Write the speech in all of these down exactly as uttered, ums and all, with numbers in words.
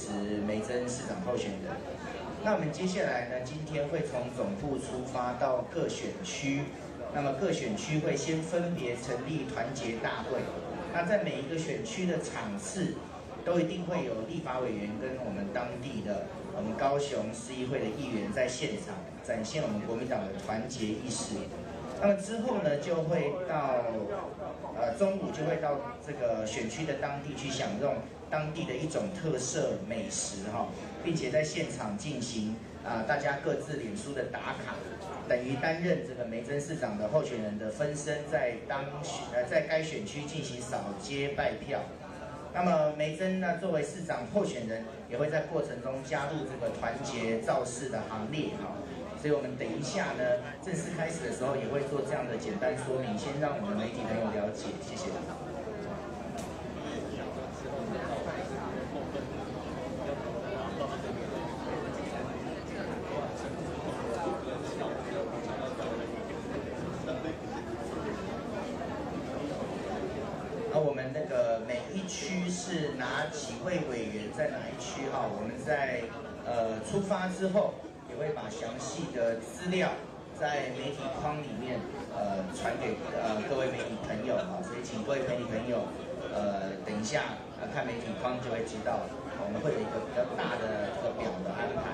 持梅珍市长候选人。那我们接下来呢，今天会从总部出发到各选区，那么各选区会先分别成立团结大会。那在每一个选区的场次，都一定会有立法委员跟我们当地的我们高雄市议会的议员在现场展现我们国民党的团结意识。那么之后呢，就会到呃中午就会到这个选区的当地去享用当地的一种特色美食哈，并且在现场进行啊、呃、大家各自脸书的打卡，等于担任这个梅珍市长的候选人的分身，在当选呃在该选区进行扫街拜票。那么梅珍呢，作为市长候选人，也会在过程中加入这个团结造势的行列哈。所以我们等一下呢，正式开始的时候也会做这样的简单说明，先让我们媒体朋友了解，谢谢。那我们那个每一区是哪几位委员在哪一区哈？我们在呃出发之后。也会把详细的资料在媒体框里面呃传给呃各位媒体朋友啊，所以请各位媒体朋友呃等一下呃看媒体框就会知道，我们会有一个比较大的这个表的安排。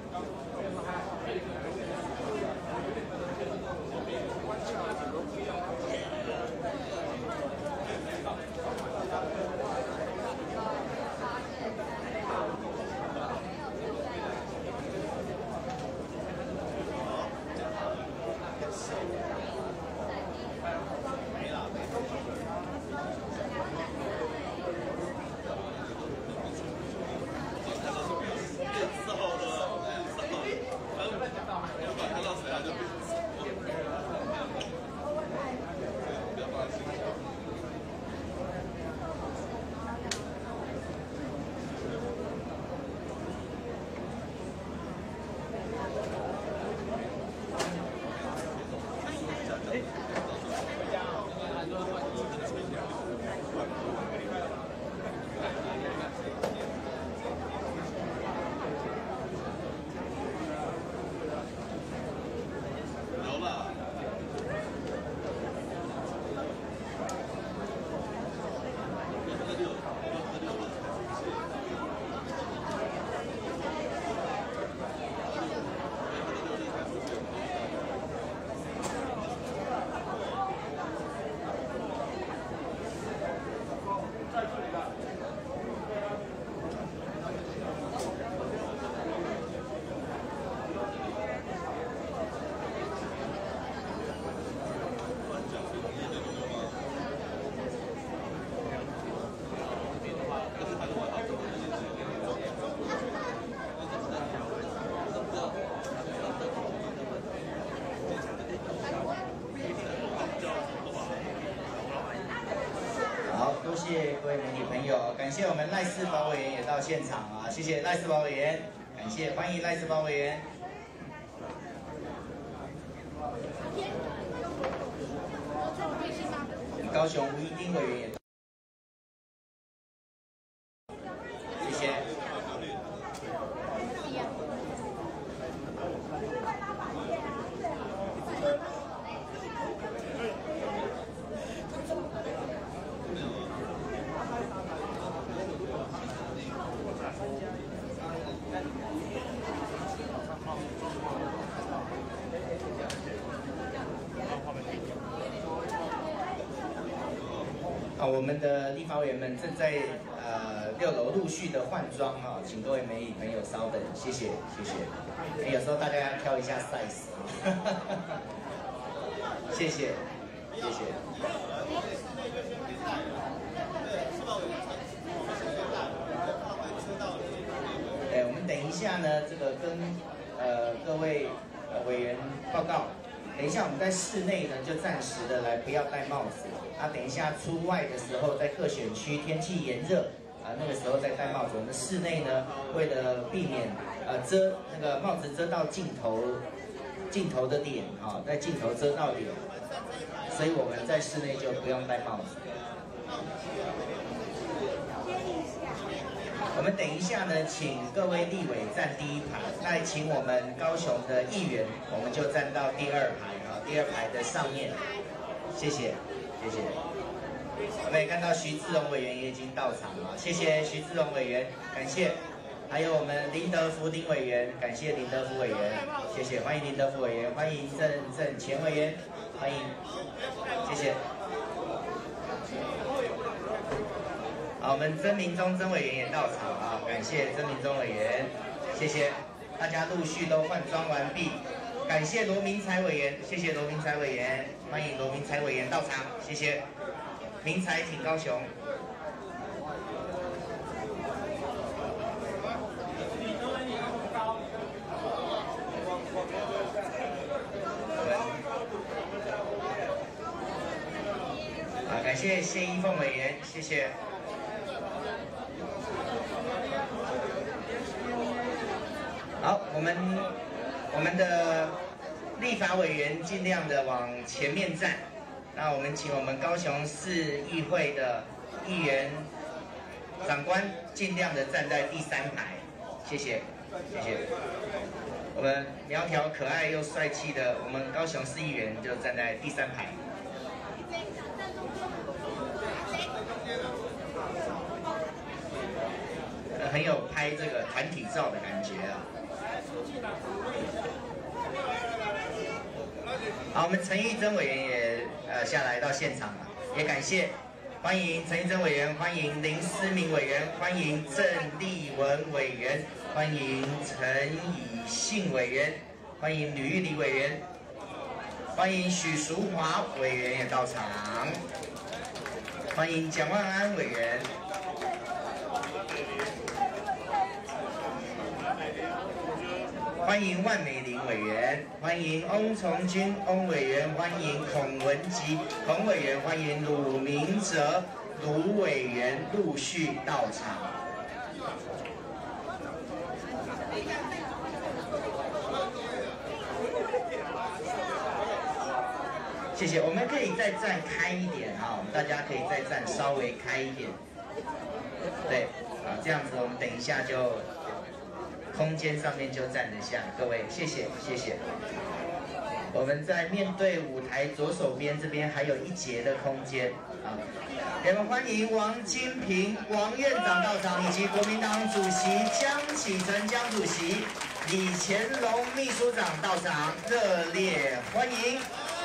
多谢各位媒体朋友，感谢我们赖世宝委员也到现场啊，谢谢赖世宝委员，感谢欢迎赖世宝委员。高雄吴一丁委员也，谢谢。啊，我们的立法委员们正在呃六楼陆续的换装哈、哦，请各位媒体朋友稍等，谢谢谢谢。有时候大家要挑一下 size 啊，谢谢谢谢。哎，我们等一下呢，这个跟呃各位呃委员报告。等一下，我们在室内呢，就暂时的来不要戴帽子。啊，等一下出外的时候，在各选区天气炎热啊，那个时候再戴帽子。我们室内呢，为了避免呃遮那个帽子遮到镜头镜头的脸啊，在镜头遮到脸，所以我们在室内就不用戴帽子。 我们等一下呢，请各位立委站第一排，那请我们高雄的议员，我们就站到第二排啊，第二排的上面。谢谢，谢谢。我们也看到徐志荣委员也已经到场了，谢谢徐志荣委员，感谢。还有我们林德福林委员，感谢林德福委员，谢谢，欢迎林德福委员，欢迎郑郑前委员，欢迎，谢谢。好，我们曾明忠曾委员也到场啊，感谢曾明忠委员，谢谢。大家陆续都换装完毕，感谢罗明才委员，谢谢罗明才委员，欢迎罗明才委员到场，谢谢。明才挺高雄。好，感谢谢依凤委员，谢谢。好，我们我们的立法委员尽量的往前面站。那我们请我们高雄市议会的议员长官尽量的站在第三排，谢谢，谢谢。我们苗条可爱又帅气的我们高雄市议员就站在第三排。呃，很有拍这个团体照的感觉啊。好，我们陈玉珍委员也呃下来到现场了，也感谢，欢迎陈玉珍委员，欢迎林思明委员，欢迎郑丽文委员，欢迎陈以信委员，欢迎吕玉里委员，欢迎许淑华委员也到场，欢迎蒋万安委员。欢迎万美玲委员，欢迎翁崇军翁委员，欢迎孔文吉孔委员，欢迎鲁明哲卢委员陆续到场。谢谢，我们可以再站开一点啊，我们大家可以再站稍微开一点。对，啊，这样子我们等一下就。空间上面就站得下，各位，谢谢，谢谢。我们在面对舞台左手边这边还有一节的空间啊，我们欢迎王金平王院长到场，以及国民党主席江启臣江主席、李乾隆秘书长到场，热烈欢迎。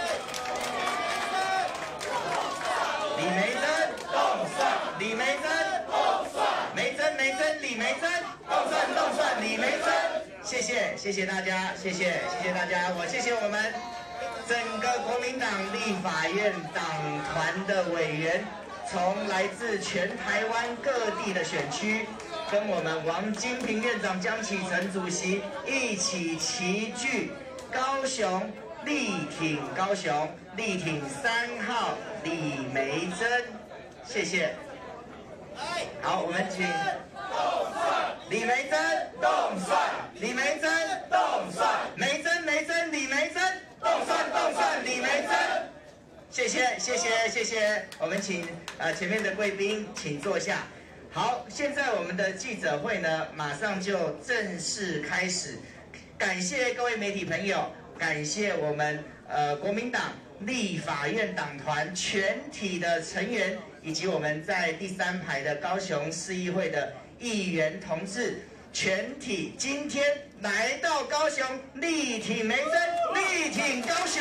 李梅珍动算，李梅珍动算，梅珍梅珍李梅珍。动算动算李梅珍，谢谢谢谢大家，谢谢谢谢大家，我谢谢我们整个国民党立法院党团的委员，从来自全台湾各地的选区，跟我们王金平院长、江启臣主席一起齐聚高雄，力挺高雄，力挺三号李梅珍，谢谢。好，我们请。李梅珍动算，李梅珍动算，梅珍梅珍李梅珍动算动算李梅珍，谢谢谢谢谢谢，我们请呃前面的贵宾请坐下。好，现在我们的记者会呢，马上就正式开始。感谢各位媒体朋友，感谢我们呃国民党立法院党团全体的成员，以及我们在第三排的高雄市议会的议员同志，全体今天来到高雄，力挺梅珍，力挺高雄。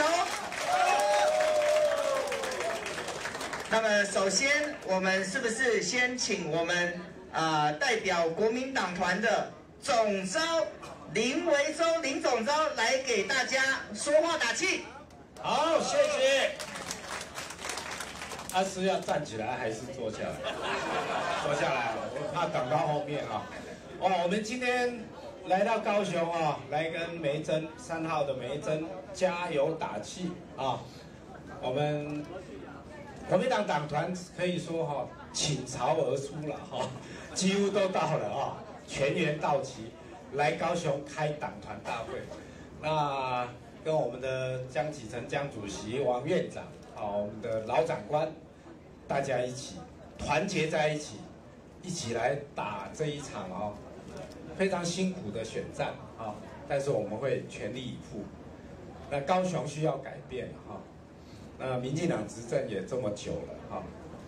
那么，首先我们是不是先请我们呃代表国民党团的总召林维洲林总召来给大家说话打气？ 好，谢谢。他是要站起来还是坐下来？坐下来，我怕挡到后面啊。哇，我们今天来到高雄啊，来跟梅珍三号的梅珍加油打气啊。我们国民党党团可以说哈、啊，倾巢而出了哈、啊，几乎都到了啊，全员到齐，来高雄开党团大会。那跟我们的江启臣江主席、王院长啊，我们的老长官，大家一起团结在一起， 一起来打这一场哦，非常辛苦的选战啊，但是我们会全力以赴。那高雄需要改变哈，那民进党执政也这么久了哈，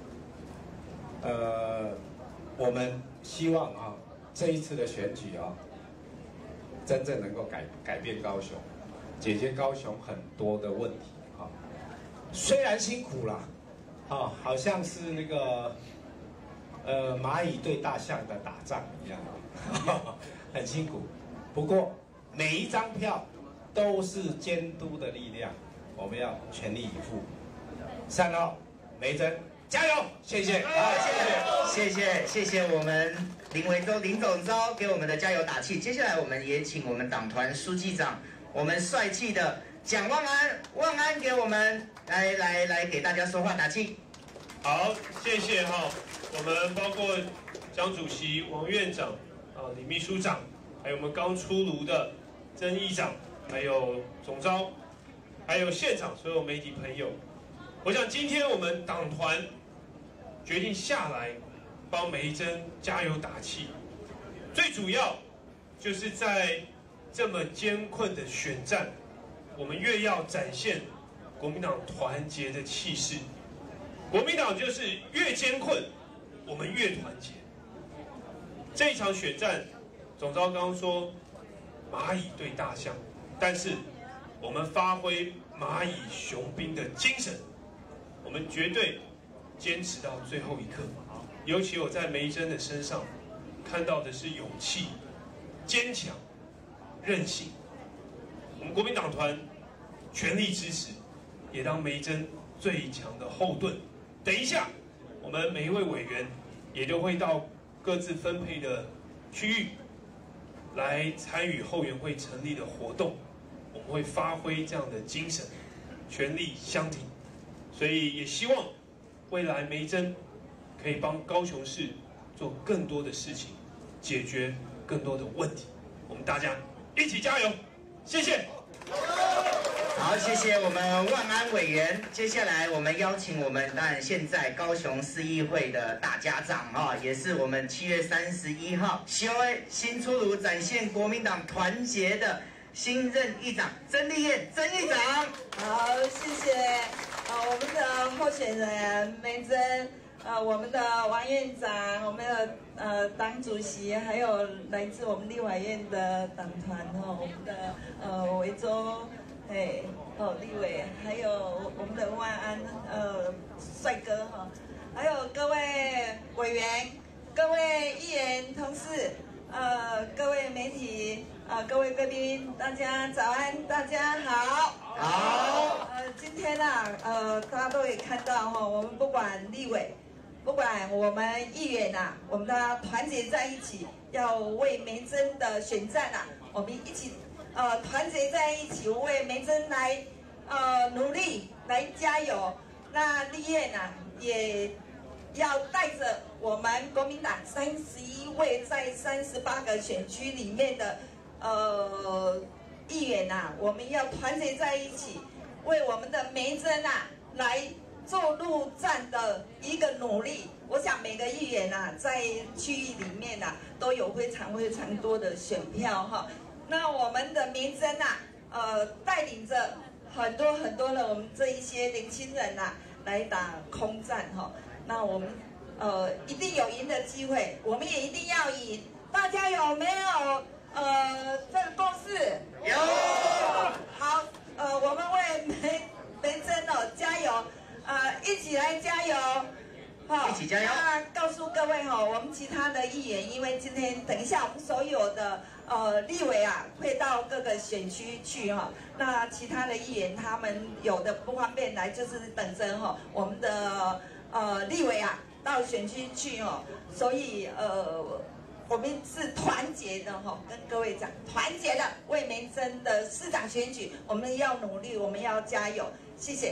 呃，我们希望啊，这一次的选举啊，真正能够改改变高雄，解决高雄很多的问题啊。虽然辛苦了，啊，好像是那个呃蚂蚁对大象的打仗一样，很辛苦。不过每一张票都是监督的力量，我们要全力以赴。三号梅珍加油！谢谢， 好，谢谢，谢谢，谢谢我们林维洲林总召给我们的加油打气。接下来我们也请我们党团书记长，我们帅气的蒋万安，万安给我们来来来给大家说话打气。 好，谢谢哈，我们包括蒋主席、王院长、啊李秘书长，还有我们刚出炉的曾议长，还有总召，还有现场所有媒体朋友。我想今天我们党团决定下来帮梅珍加油打气，最主要就是在这么艰困的选战，我们越要展现国民党团结的气势。国民党就是越艰困，我们越团结。这一场选战，总召刚刚说蚂蚁对大象，但是我们发挥蚂蚁雄兵的精神，我们绝对坚持到最后一刻。尤其我在梅珍的身上看到的是勇气、坚强、韧性。我们国民党团全力支持，也当梅珍最强的后盾。等一下，我们每一位委员也都会到各自分配的区域来参与后援会成立的活动，我们会发挥这样的精神，全力相挺。所以也希望未来梅珍可以帮高雄市做更多的事情，解决更多的问题。我们大家一起加油，谢谢。 好，谢谢我们万安委员。接下来我们邀请我们当然现在高雄市议会的大家长啊，也是我们七月三十一号 C O A 新出炉展现国民党团结的新任议长曾丽燕曾议长。 好，谢谢。呃，我们的候选人梅珍，呃，我们的王院长，我们的呃党主席，还有来自我们立法院的党团哦，我们的呃维州。哎，哦，立委，还有我们的万安，呃，帅哥哈，还有各位委员、各位议员同事，呃，各位媒体，呃，各位贵宾，大家早安，大家好。 好。 呃，今天啊，呃，大家都可以看到哈，我们不管立委，不管我们议员呐，我们大家团结在一起，要为梅珍的选战啊，我们一起。呃，团结在一起，为梅珍来呃努力，来加油。那丽燕呢，也要带着我们国民党三十一位在三十八个选区里面的呃议员呐、啊，我们要团结在一起，为我们的梅珍啊来做陆战的一个努力。我想每个议员啊，在区域里面啊，都有非常非常多的选票哈。那我们的梅珍啊，呃，带领着很多很多的我们这一些年轻人呐、啊，来打空战哈。那我们呃一定有赢的机会，我们也一定要赢。大家有没有呃这个共识？ 有。 好，呃，我们为梅梅珍哦加油，呃，一起来加油。 一起加油！ 那告诉各位哈，我们其他的议员，因为今天等一下我们所有的呃立委啊会到各个选区去哈，那其他的议员他们有的不方便来，就是等着哈我们的呃立委啊到选区去哈，所以呃我们是团结的哈，跟各位讲团结的为梅珍的市长选举，我们要努力，我们要加油，谢谢。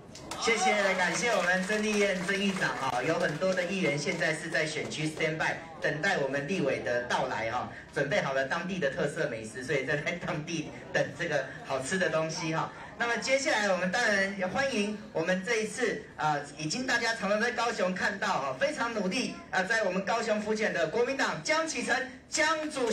谢谢，感谢我们曾丽燕曾议长哈，有很多的议员现在是在选区 stand by， 等待我们立委的到来哈，准备好了当地的特色美食，所以在当地等这个好吃的东西哈。那么接下来我们当然也欢迎我们这一次啊、呃，已经大家常常在高雄看到哈，非常努力啊、呃，在我们高雄浮选的国民党江启臣江主席。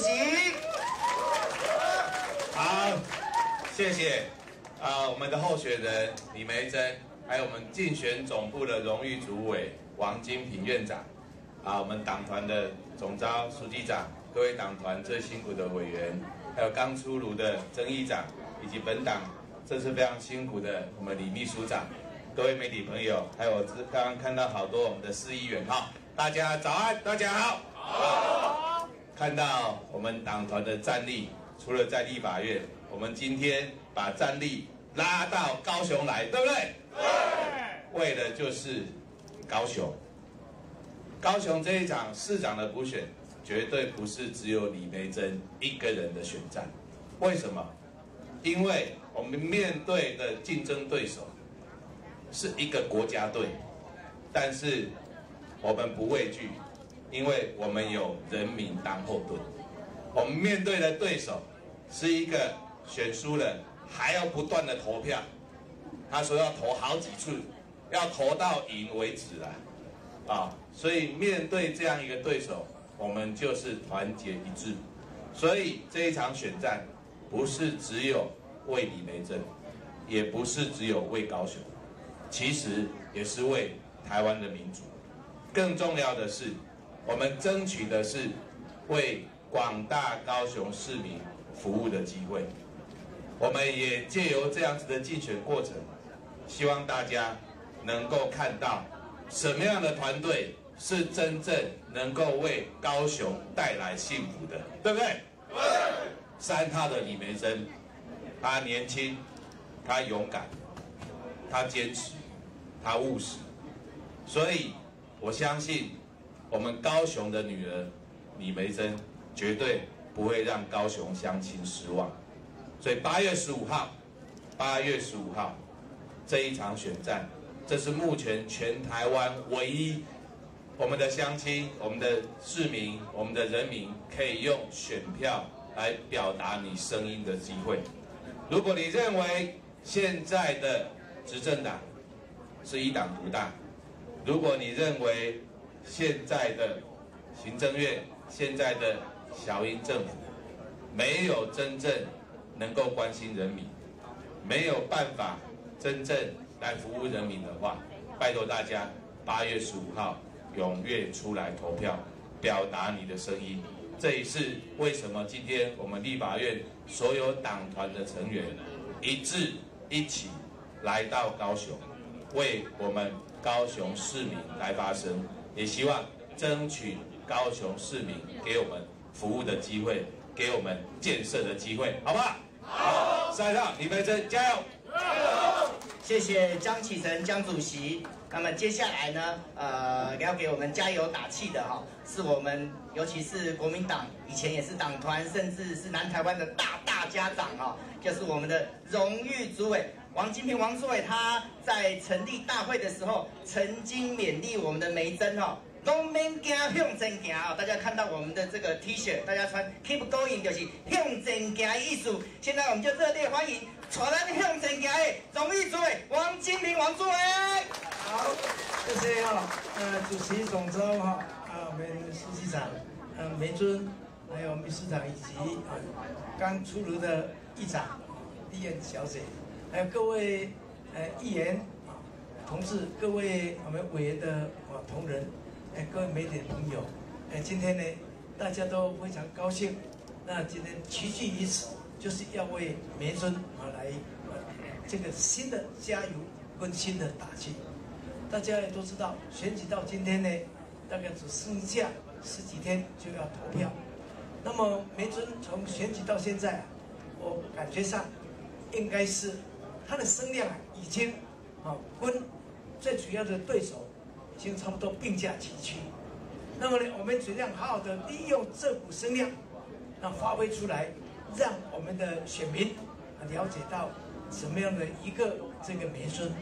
好，谢谢啊、呃，我们的候选人李眉蓁。还有我们竞选总部的荣誉主委王金平院长，啊，我们党团的总召书记长，各位党团最辛苦的委员，还有刚出炉的曾议长，以及本党这次非常辛苦的我们李秘书长，各位媒体朋友，还有我刚刚看到好多我们的市议员哈，大家早安，大家好。好。看到我们党团的战力，除了在立法院，我们今天把战力拉到高雄来，对不对？为的就是高雄，高雄这一场市长的补选，绝对不是只有李眉蓁一个人的选战。为什么？因为我们面对的竞争对手是一个国家队，但是我们不畏惧，因为我们有人民当后盾。我们面对的对手是一个选输了还要不断的投票。他说要投好几次，要投到赢为止啦，啊！所以面对这样一个对手，我们就是团结一致。所以这一场选战，不是只有为李眉蓁，也不是只有为高雄，其实也是为台湾的民主。更重要的是，我们争取的是为广大高雄市民服务的机会。我们也借由这样子的竞选过程，希望大家能够看到什么样的团队是真正能够为高雄带来幸福的，对不对？对。三号的李眉蓁，他年轻，他勇敢，他坚持，他务实，所以我相信我们高雄的女儿李眉蓁绝对不会让高雄乡亲失望。所以八月十五号，八月十五号这一场选战，这是目前全台湾唯一我们的乡亲、我们的市民、我们的人民可以用选票来表达你声音的机会。如果你认为现在的执政党是一党独大，如果你认为现在的行政院、现在的小英政府没有真正能够关心人民，没有办法真正来服务人民的话，拜托大家八月十五号踊跃出来投票，表达你的声音。这也是为什么今天我们立法院所有党团的成员一致一起来到高雄，为我们高雄市民来发声，也希望争取高雄市民给我们服务的机会，给我们建设的机会，好不好？好，三号李眉蓁加油！ 谢谢江启臣江主席。那么接下来呢，呃，要给我们加油打气的哈，是我们尤其是国民党以前也是党团，甚至是南台湾的大大家长哈，就是我们的荣誉主委王金平王主委，他在成立大会的时候曾经勉励我们的眉蓁哈。拢免惊，向前行哦！大家看到我们的这个 T 恤，大家穿 Keep Going 就是向前行的意思。现在我们就热烈欢迎传咱向前行的荣誉主委王金平王主委。 好，谢谢哈，呃，主席总召哈，啊，我们书记长，呃，眉蓁，还有秘书长以及啊刚出炉的议长丽燕小姐，还有各位呃议员啊同志，各位我们委员的啊同仁。哎，各位媒体的朋友，哎，今天呢，大家都非常高兴。那今天齐聚于此，就是要为眉蓁啊来啊这个新的加油跟新的打气。大家也都知道，选举到今天呢，大概只剩下十几天就要投票。那么眉蓁从选举到现在啊，我感觉上应该是他的声量啊已经啊跟最主要的对手。已经差不多并驾齐驱，那么呢，我们尽量好好的利用这股声量，那发挥出来，让我们的选民啊了解到什么样的一个这个眉蓁。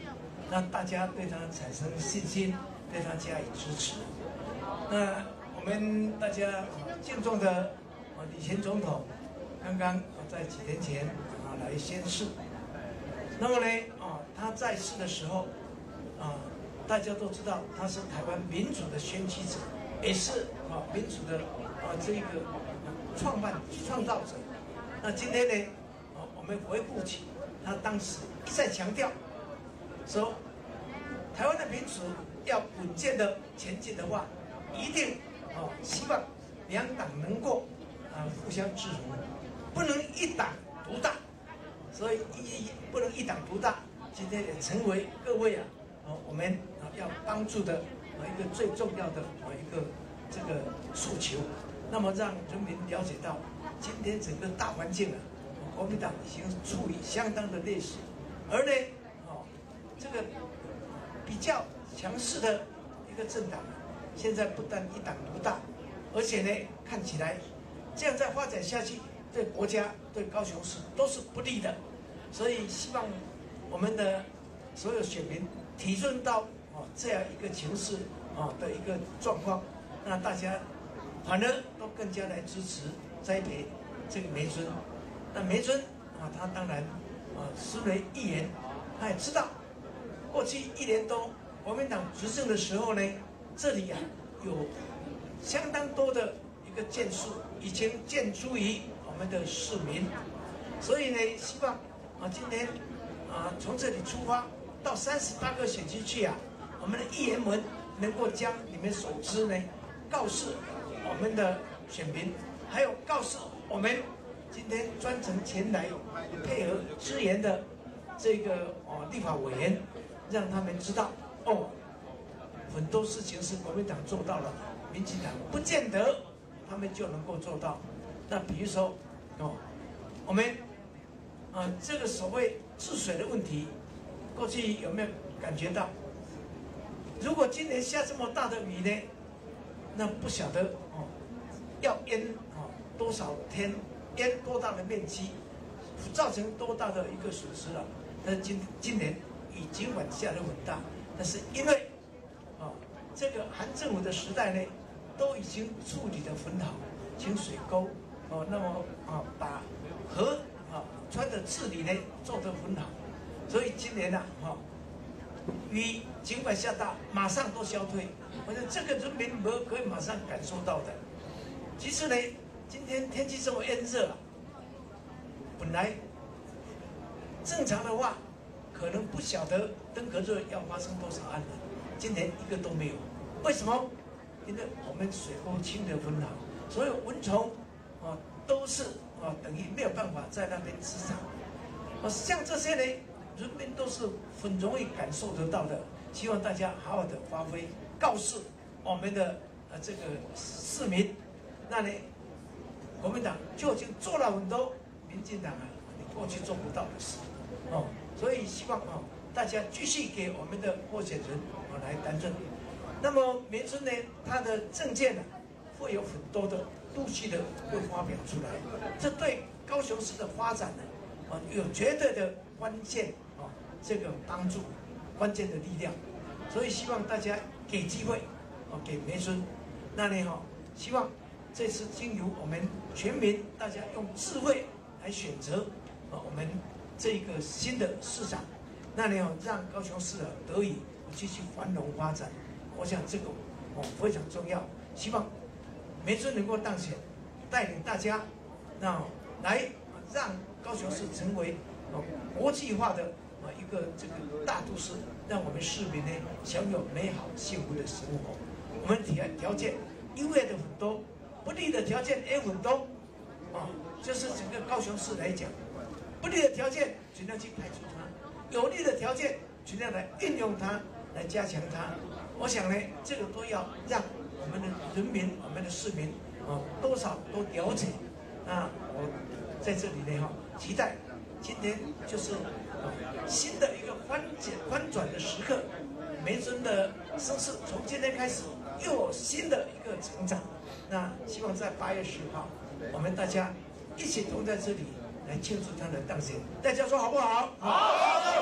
让大家对他产生信心，对他加以支持。那我们大家敬重的啊李前总统，刚刚在几天前啊来宣誓。那么呢啊他在世的时候啊，大家都知道他是台湾民主的先驱者，也是啊民主的啊这个创办创造者。那今天呢啊我们回顾起他当时一再强调说，台湾的民主要稳健的前进的话，一定啊希望两党能够啊互相制衡，不能一党独大。所以一不能一党独大，今天也成为各位啊啊我们啊要帮助的啊一个最重要的啊一个这个诉求。那么让人民了解到，今天整个大环境啊，国民党已经处于相当的劣势，而呢啊这个比较强势的一个政党，现在不但一党独大，而且呢看起来这样再发展下去，对国家对高雄市都是不利的。所以希望我们的所有选民体认到啊这样一个情势啊的一个状况，那大家反而都更加来支持栽培这个梅尊。那梅尊啊，他当然啊身为议员，他也知道过去一年多国民党执政的时候呢，这里啊有相当多的一个建树已经建诸于我们的市民，所以呢，希望啊今天啊从这里出发到三十八个选区去啊，我们的议员们能够将你们所知呢告诉我们的选民，还有告诉我们今天专程前来配合支援的这个哦立法委员，让他们知道哦，很多事情是国民党做到了，民进党不见得他们就能够做到。那比如说哦，我们啊、呃、这个所谓治水的问题，过去有没有感觉到？如果今年下这么大的雨呢，那不晓得哦要淹哦多少天，淹多大的面积，造成多大的一个损失了。但今今年雨尽管下得很大，但是因为啊、哦、这个韩政府的时代呢，都已经处理得很好，清水沟哦，那么啊把河啊川的治理呢做得很好，所以今年呐啊。哦雨尽管下大，马上都消退。我想这个人民没可以马上感受到的。其实呢，今天天气这么炎热啊，本来正常的话，可能不晓得登革热要发生多少案了，今年一个都没有。为什么？因为我们水沟清得很好，所有蚊虫啊都是啊等于没有办法在那边滋长。啊，像这些呢。人民都是很容易感受得到的，希望大家好好的发挥，告诉我们的呃这个市民，那呢，国民党就已经做了很多民进党啊你过去做不到的事，哦，所以希望哦大家继续给我们的候选人哦来担任。那么梅尊呢，他的政见呢、啊、会有很多的陆续的会发表出来，这对高雄市的发展呢啊有绝对的关键。这个帮助关键的力量，所以希望大家给机会，哦，给梅尊，那呢哈、哦，希望这次经由我们全民大家用智慧来选择，啊，我们这个新的市长，那呢、哦、让高雄市啊得以继续繁荣发展，我想这个哦非常重要，希望梅尊能够当选，带领大家，那来让高雄市成为哦国际化的。啊，一个这个大都市，让我们市民呢享有美好幸福的生活。我们条条件优越的很多，不利的条件也很多。啊，就是整个高雄市来讲，不利的条件尽量去排除它，有利的条件尽量来运用它，来加强它。我想呢，这个都要让我们的人民、我们的市民啊，多少都了解。那我在这里呢哈，期待今天就是。新的一个翻转翻转的时刻，梅尊的声势从今天开始又有新的一个成长。那希望在八月十号，我们大家一起同在这里来庆祝他的当选。大家说好不好？好。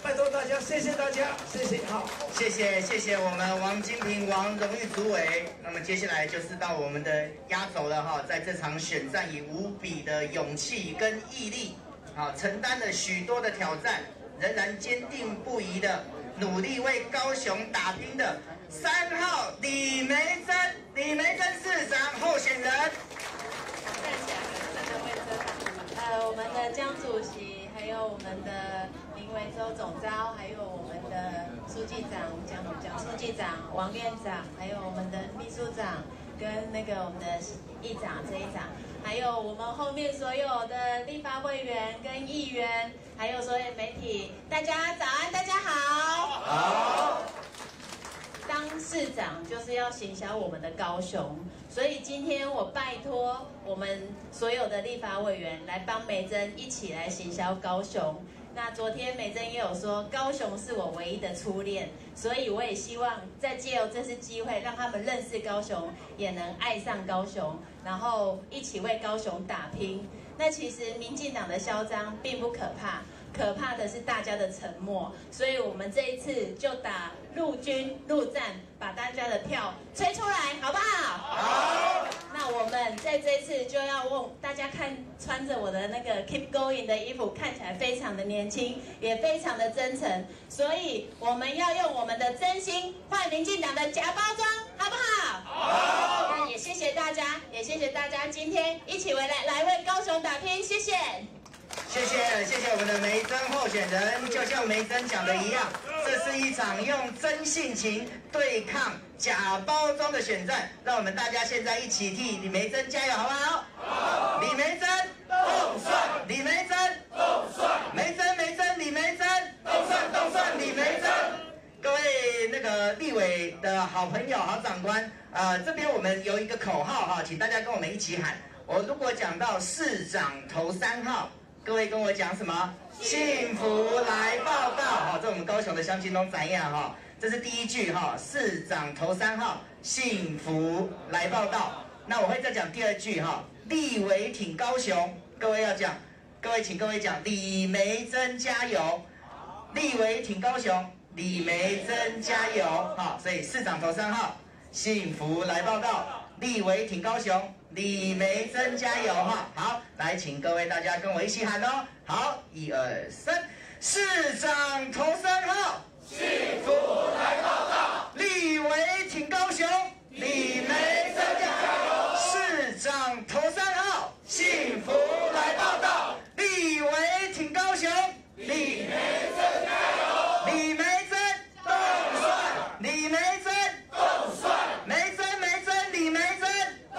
拜托大家，谢谢大家，谢谢，好， 谢谢谢谢我们王金平王荣誉主委。那么接下来就是到我们的压轴了哈，在这场选战以无比的勇气跟毅力，啊，承担了许多的挑战，仍然坚定不移的努力为高雄打拼的三号李梅珍，李梅珍市长候选人。 站起来，站在位置上。呃，我们的江主席，还有我们的林维洲总召，还有我们的书记长蒋蒋书记长、王院长，还有我们的秘书长跟那个我们的议长、这一长，还有我们后面所有的立法委员跟议员，还有所有媒体，大家早安，大家好。 好。 当市长就是要行销我们的高雄，所以今天我拜托我们所有的立法委员来帮梅珍一起来行销高雄。那昨天梅珍也有说，高雄是我唯一的初恋，所以我也希望再借由这次机会，让他们认识高雄，也能爱上高雄，然后一起为高雄打拼。那其实民进党的嚣张并不可怕，可怕的是大家的沉默，所以我们这一次就打陆军陆战，把大家的票吹出来，好不好？ 好。 那我们在这一次就要问大家看，穿着我的那个 Keep Going 的衣服，看起来非常的年轻，也非常的真诚，所以我们要用我们的真心换民进党的假包装，好不好？好。那也谢谢大家，也谢谢大家今天一起回来来为高雄打拼，谢谢。 谢谢谢谢我们的梅珍候选人，就像梅珍讲的一样，这是一场用真性情对抗假包装的选战，让我们大家现在一起替李梅珍加油，好不好？好。李梅珍动算，李梅珍动算，梅珍梅珍李梅珍动算动算李梅珍。各位那个立委的好朋友、好长官，呃，这边我们有一个口号哈，请大家跟我们一起喊。我如果讲到市长投三号。各位跟我讲什么？幸福来报道，哈，这我们高雄的乡亲都怎样哈？这是第一句哈，市长投三号，幸福来报道。那我会再讲第二句哈，立委挺高雄，各位要讲，各位请各位讲，李梅珍加油，立委挺高雄，李梅珍加油，好，所以市长投三号，幸福来报道，立委挺高雄。李梅珍加油哈！好，来，请各位大家跟我一起喊哦。好，一二三，市长投三号，幸福来报道。立委挺高雄，李梅珍加油。市长投三号，幸福来报道。立委挺高雄，李梅珍加油。李梅珍动算，李梅珍动算，梅珍梅珍李梅珍。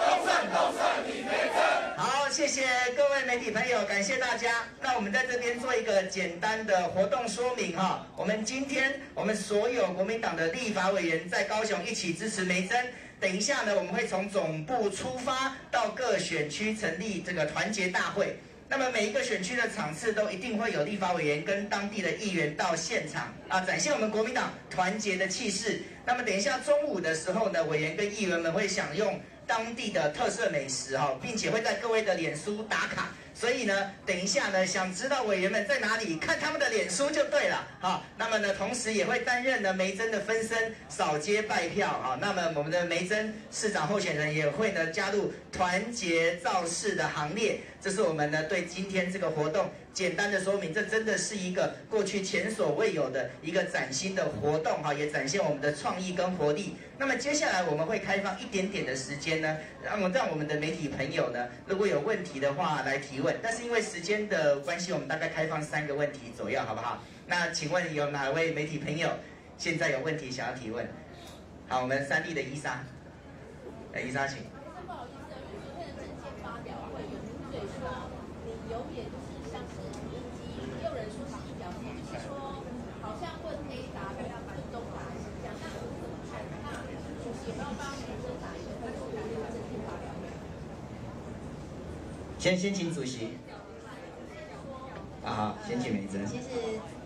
好，谢谢各位媒体朋友，感谢大家。那我们在这边做一个简单的活动说明哈。我们今天我们所有国民党的立法委员在高雄一起支持梅珍。等一下呢，我们会从总部出发到各选区成立这个团结大会。那么每一个选区的场次都一定会有立法委员跟当地的议员到现场啊，展现我们国民党团结的气势。那么等一下中午的时候呢，委员跟议员们会享用当地的特色美食哈，并且会在各位的脸书打卡。所以呢，等一下呢，想知道委员们在哪里，看他们的脸书就对了哈。那么呢，同时也会担任呢梅珍的分身，扫街拜票啊。那么我们的梅珍市长候选人也会呢加入团结造势的行列。这是我们呢对今天这个活动简单的说明，这真的是一个过去前所未有的一个崭新的活动哈，也展现我们的创意跟活力。那么接下来我们会开放一点点的时间呢，让让我们的媒体朋友呢，如果有问题的话来提问。但是因为时间的关系，我们大概开放三个问题左右，好不好？那请问有哪位媒体朋友现在有问题想要提问？好，我们三立的伊莎，来伊莎请。 不好意思，因为昨天的政见发表会有名嘴说，你有点就是像是以及也有人说是一表示，就是说好像问黑答比较反东答西这样，那你怎么看？那主席有没有帮学生打一个会说的政见发表会？ 先先请主席。啊好，先请梅珍。 其实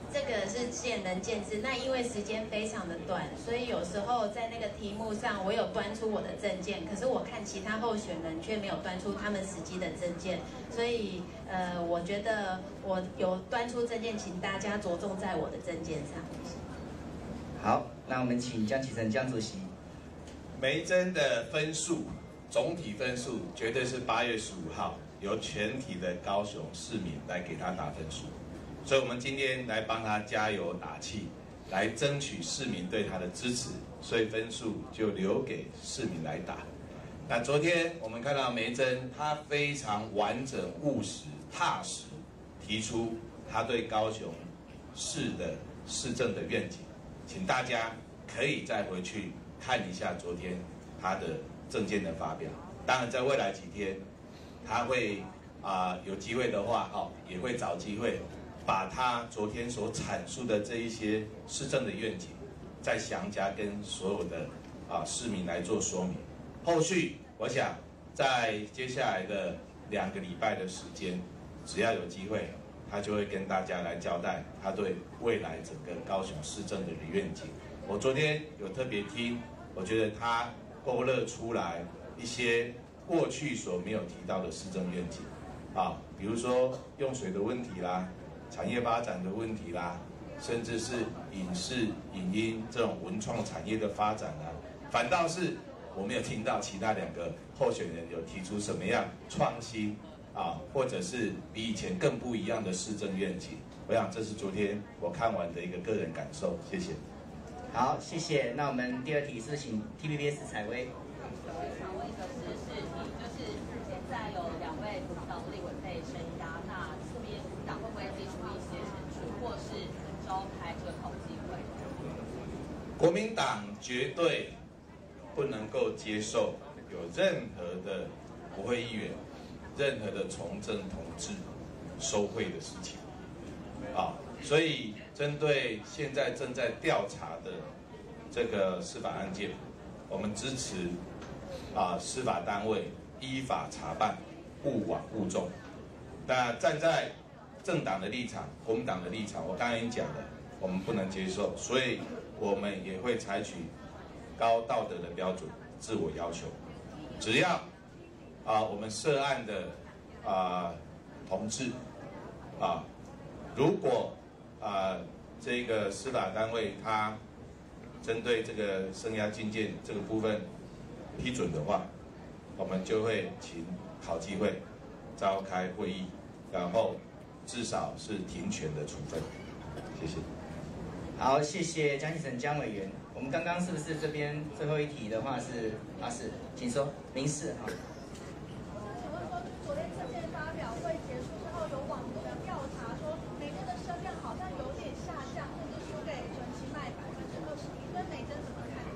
这个是见仁见智。那因为时间非常的短，所以有时候在那个题目上，我有端出我的证件，可是我看其他候选人却没有端出他们实际的证件，所以呃，我觉得我有端出证件，请大家着重在我的证件上。 好，那我们请江启臣江主席。 梅珍的分数，总体分数绝对是八月十五号由全体的高雄市民来给他打分数，所以我们今天来帮他加油打气，来争取市民对他的支持，所以分数就留给市民来打。那昨天我们看到梅珍，她非常完整、务实、踏实，提出她对高雄市的市政的愿景，请大家可以再回去看一下昨天他的政见的发表。当然，在未来几天，他会啊、呃、有机会的话，哦，也会找机会把他昨天所阐述的这一些市政的愿景，再详加跟所有的啊、呃、市民来做说明。后续，我想在接下来的两个礼拜的时间，只要有机会，他就会跟大家来交代他对未来整个高雄市政的愿景。我昨天有特别听，我觉得他勾勒出来一些过去所没有提到的市政愿景，啊，比如说用水的问题啦，产业发展的问题啦，甚至是影视、影音这种文创产业的发展啊，反倒是我没有听到其他两个候选人有提出什么样创新啊，或者是比以前更不一样的市政愿景。我想这是昨天我看完的一个个人感受，谢谢。 好，谢谢。那我们第二题是请 T V B S 采薇。 想问一个时事题，就是现在有两位国民党立委被声押，那这边党会不会提出一些惩处，或是召开特考机会？ 国民党绝对不能够接受有任何的国会议员、任何的从政同志收贿的事情，啊，所以针对现在正在调查的这个司法案件，我们支持啊司法单位依法查办，勿枉勿纵。那站在政党的立场、国民党的立场，我刚才已经讲了，我们不能接受，所以我们也会采取高道德的标准，自我要求。只要啊我们涉案的啊同志啊，如果啊这个司法单位他针对这个声押禁见这个部分批准的话，我们就会请考纪会召开会议，然后至少是停权的处分。谢谢。 好，谢谢江启臣江委员。我们刚刚是不是这边最后一题的话是啊是，请说民事哈。 请问说，昨天政见发表会结束之后，有网络的调查说，美珍的声量好像有点下降，甚至输给陈其迈百分之二十一，所以美珍怎么看？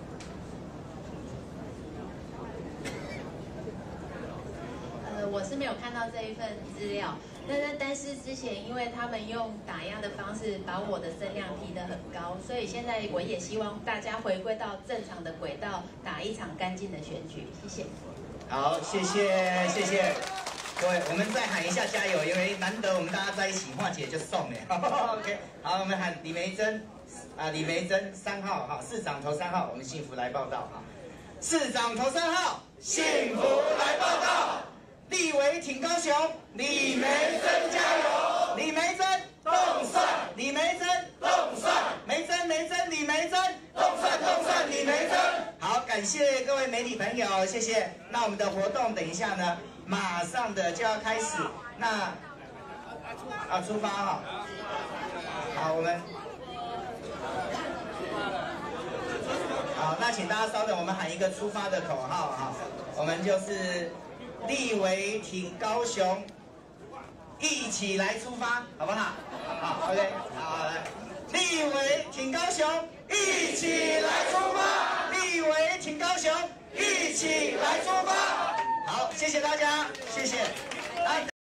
呃，我是没有看到这一份资料。那那但是之前因为他们用打压的方式把我的声量提得很高，所以现在我也希望大家回归到正常的轨道，打一场干净的选举。谢谢。 好，谢谢谢谢各位，我们再喊一下加油，因为难得我们大家在一起，化解就送了。OK， 好，我们喊李梅珍啊，李梅珍三号哈，市长投三号，我们幸福来报道哈。市长投三号，幸福来报道。立委挺高雄，李梅珍加油！李梅珍动算，李梅珍动算，梅珍梅珍李梅珍动算动算李梅珍。好，感谢各位媒体朋友，谢谢。那我们的活动等一下呢，马上的就要开始。那啊，出发哈。好，我们好，那请大家稍等，我们喊一个出发的口号哈，我们就是。立委挺高雄，一起来出发，好不好？好 ，OK， 好，来，立委挺高雄，一起来出发。立委挺高雄，一起来出发。好，谢谢大家，谢谢。